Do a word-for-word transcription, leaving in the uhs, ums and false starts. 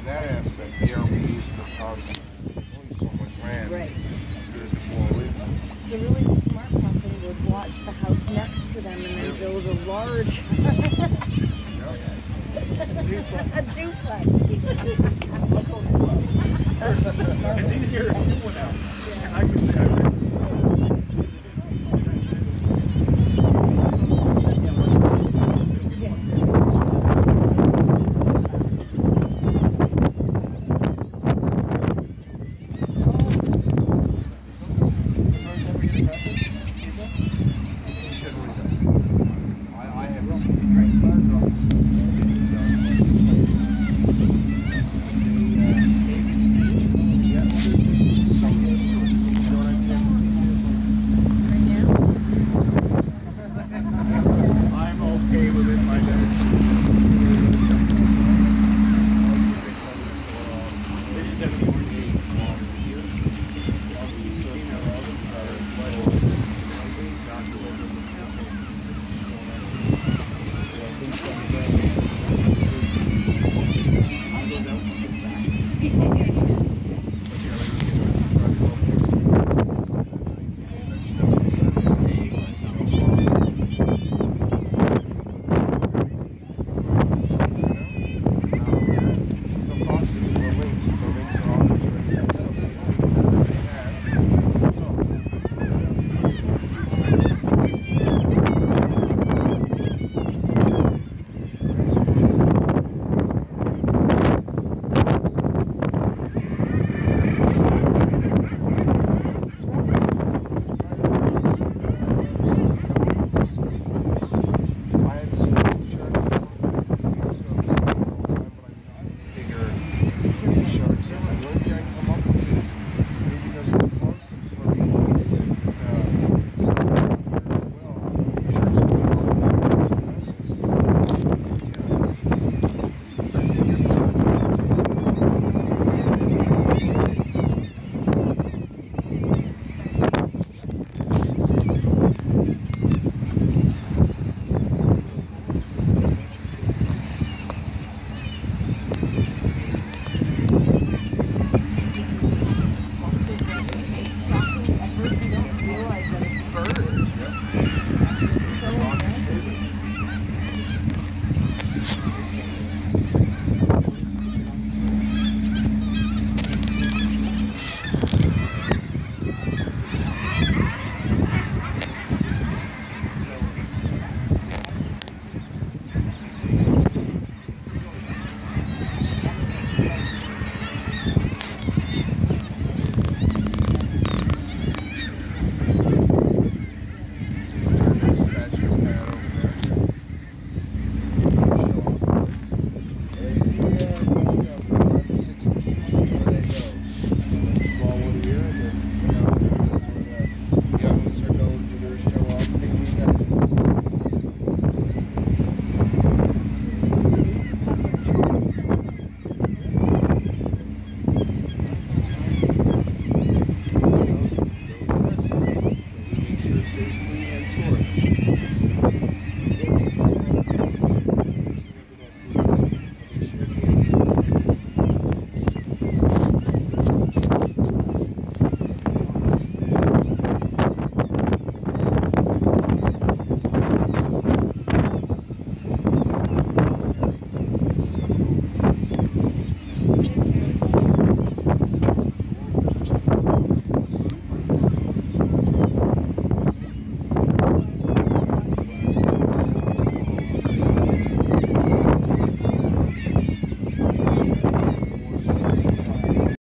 in that aspect, the R V is the constant, only so much land. Right. So really the smart puffin would watch the house next to them and then build a large a duplex. It's easier to do one out. And I would say I would.